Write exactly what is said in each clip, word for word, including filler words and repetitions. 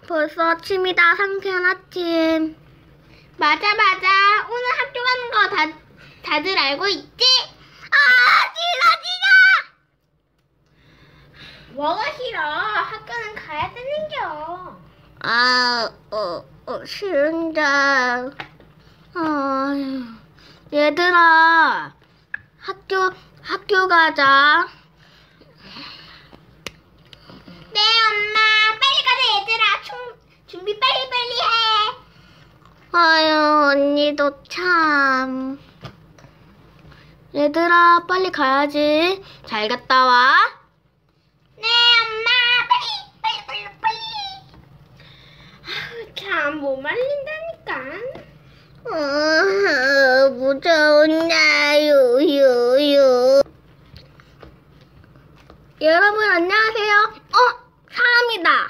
벌써 아침이다. 상쾌한 아침. 맞아 맞아. 오늘 학교 가는 거 다, 다들 알고 있지? 아, 싫어 싫어. 뭐가 싫어? 학교는 가야 되는겨. 아, 어, 어 싫은데. 아, 얘들아, 학교 학교 가자. 네 엄마. 빨리 가자 얘들아. 총, 준비 빨리빨리 해. 아유, 언니도 참. 얘들아, 빨리 가야지. 잘 갔다 와. 네 엄마. 빨리 빨리 빨리 빨리. 아우 참 못 말린다니까. 어, 무서운데, 유유유. 여러분, 안녕하세요. 어, 사람이다.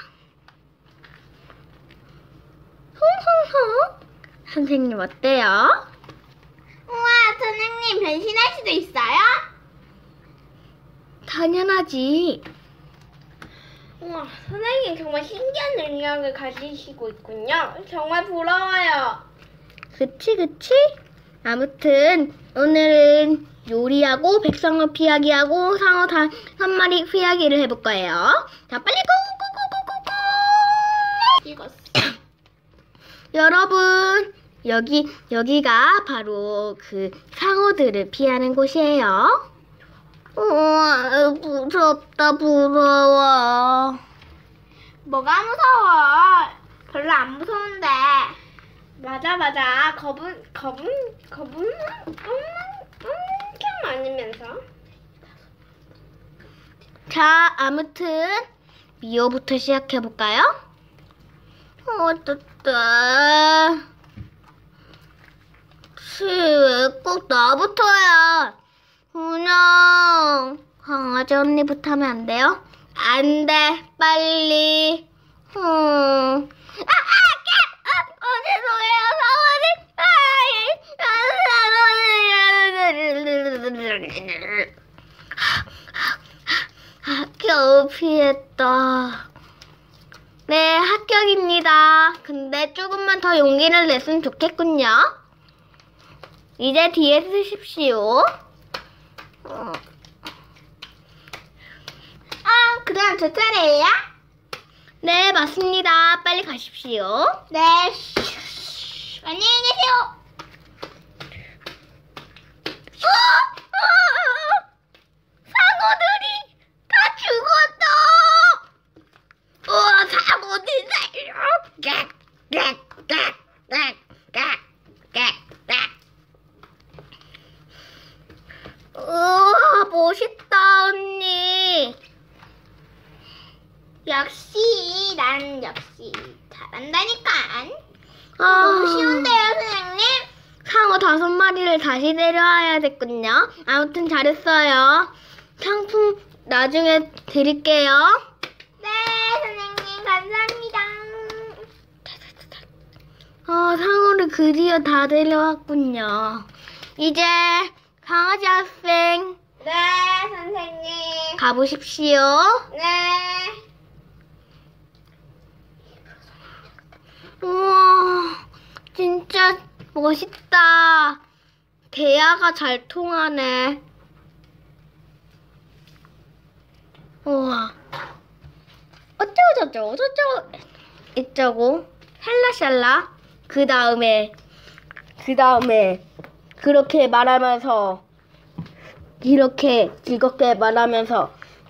흥흥흥. 선생님, 어때요? 우와 선생님 변신할 수도 있어요? 당연하지. 우와 선생님 정말 신기한 능력을 가지시고 있군요. 정말 부러워요. 그치, 그치? 아무튼, 오늘은 요리하고, 백성어 피하기하고, 상어 다, 한 마리 피하기를 해볼 거예요. 자, 빨리 고고고고고고! 읽었어. 여러분, 여기, 여기가 바로 그 상어들을 피하는 곳이에요. 우와, 무섭다, 부러워. 뭐가 무서워? 별로 안 무서운데. 맞아 맞아. 겁은 겁은 겁은 엄청 많으면서. 자, 아무튼, 미호부터 시작해볼까요? 어떡해. 왜 꼭 나부터야? 그냥 강아지 언니부터 하면 안 돼요? 안 돼, 빨리. 음. 아, 아, 아, 어, 죄송해요, 사모님. 아, 겨우 피했다. 네, 합격입니다. 근데 조금만 더 용기를 냈으면 좋겠군요. 이제 뒤에 쓰십시오. 어. 아 그다음 저 차례예요? 네, 맞습니다. 빨리 가십시오. 네. 안녕히 계세요. 어! 어! 상어들이 다 죽었어! 우와, 상어들 살려! 우와, 멋있다, 언니. 역시 난 역시 잘한다니까. 아, 너무 쉬운데요 선생님? 상어 다섯 마리를 다시 데려와야 됐군요. 아무튼 잘했어요. 상품 나중에 드릴게요. 네 선생님 감사합니다. 어, 상어를 드디어 다 데려왔군요. 이제 강아지 학생 네 선생님. 가보십시오. 네. 우와, 진짜 멋있다. 대화가 잘 통하네. 우와. 어쩌고저쩌고 저쩌고 이쩌고 샬라샬라. 그 다음에 그 다음에 그렇게 말하면서 이렇게 즐겁게 말하면서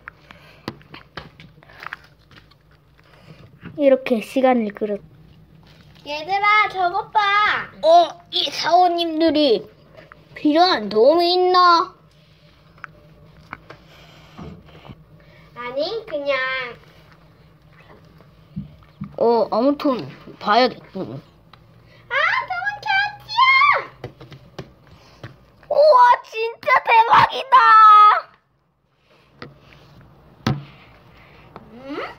이렇게 시간을 끌어. 얘들아 저것 봐. 어, 이 사원님들이 필요한 도움이 있나? 아니 그냥. 어, 아무튼 봐야겠군. 아 도망쳐 튀어. 우와, 진짜 대박이다. 응?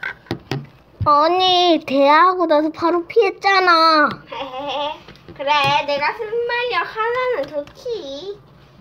아니, 대화하고 나서 바로 피했잖아. 그래 내가 순발력 하나는 좋지.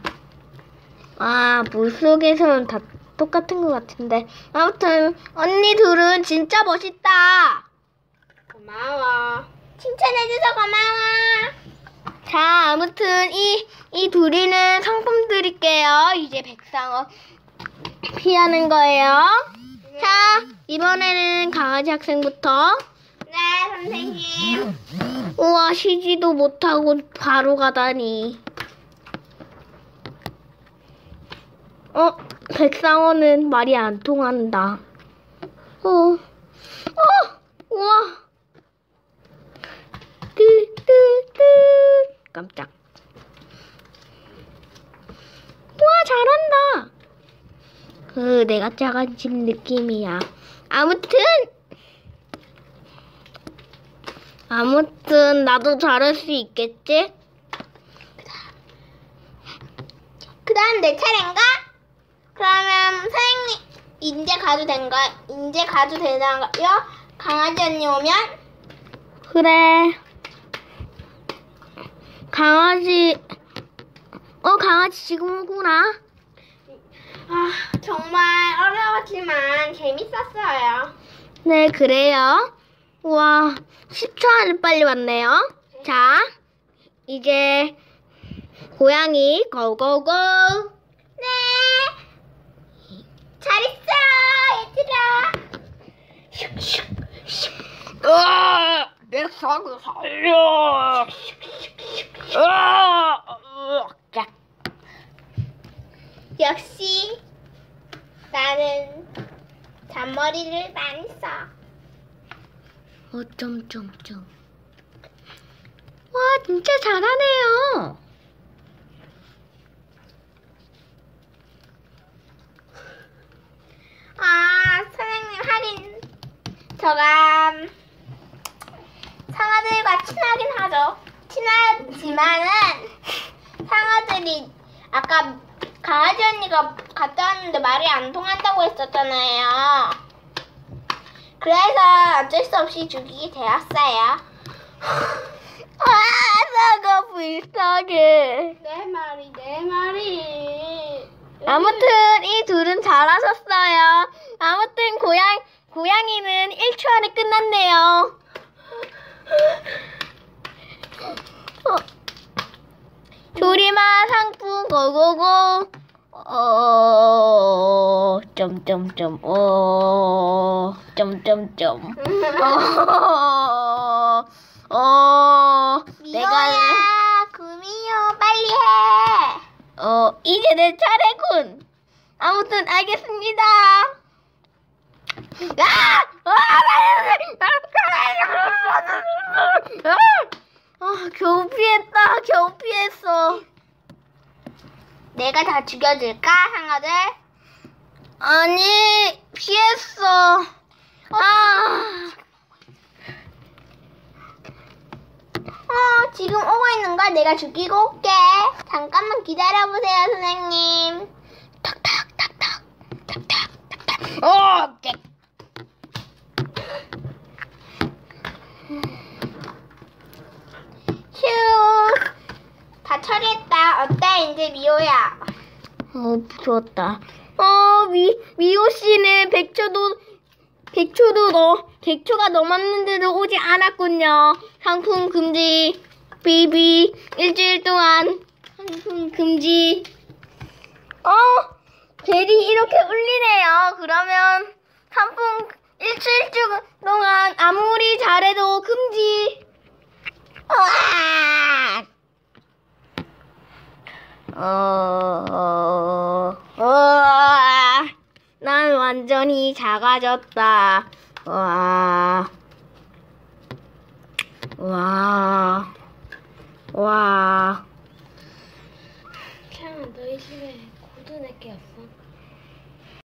아, 물속에서는 다 똑같은 것 같은데. 아무튼 언니 둘은 진짜 멋있다. 고마워. 칭찬해줘서 고마워. 자, 아무튼 이, 이 둘이는 상품 드릴게요. 이제 백상어 피하는 거예요. 네. 자, 이번에는 강아지 학생부터. 네, 선생님. 우와, 쉬지도 못하고 바로 가다니. 어, 백상어는 말이 안 통한다. 어, 어, 우와. 뜨, 뜨, 뜨. 깜짝. 우와, 잘한다. 그, 내가 작아진 느낌이야. 아무튼, 아무튼, 나도 잘할 수 있겠지? 그 다음 내 차례인가? 그러면 선생님, 이제 가도 된가? 이제 가도 되나요? 강아지 언니 오면? 그래. 강아지, 어, 강아지 지금 오구나. 아, 정말 어려웠지만 재밌었어요. 네, 그래요. 우와, 십 초 안에 빨리 왔네요. 자, 이제 고양이 고고고. 네. 잘 있어, 얘들아. 으아, 내 사고 살려. 으아, 으악. 역시 나는 잔머리를 많이 써. 어점점점. 와, 진짜 잘하네요. 아, 선생님 할인. 저가 상어들과 친하긴 하죠. 친하지만은 상어들이 아까 강아지 언니가 갔다 왔는데 말이 안 통한다고 했었잖아요. 그래서 어쩔 수 없이 죽이게 되었어요. 아, 사과 불쌍해. 내 말이 내 말이. 아무튼 이 둘은 잘하셨어요. 아무튼 고양 고양이는 일 초 안에 끝났네요. 어. 조리마 상품 고고고. 어, 점점점, 어, 점점점, 어, 어, 내가, 미호야, 구미호 빨리 해. 어, 이제 내 차례군. 아무튼 알겠습니다. 아! 아, 겨우 피했다. 겨우 피했어. 내가 다 죽여줄까, 상어들? 아니, 피했어. 아. 어, 지금 오고 있는 걸 내가 죽이고 올게. 잠깐만 기다려보세요, 선생님. 탁탁, 탁탁, 탁탁, 탁탁. 어, 깨. 휴. 다 처리했다. 어때, 이제 미호야? 어, 무서웠다. 어, 미, 미호 씨는 백 초도, 백 초도 너, 백 초가 넘었는데도 오지 않았군요. 상품 금지, 비비, 일주일 동안 상품 금지. 어, 벨이 이렇게 울리네요. 그러면 상품 일주일 동안 아무리 잘해도 금지. 으아! 어, 어, 어, 난 완전히 작아졌다. 와, 와, 와.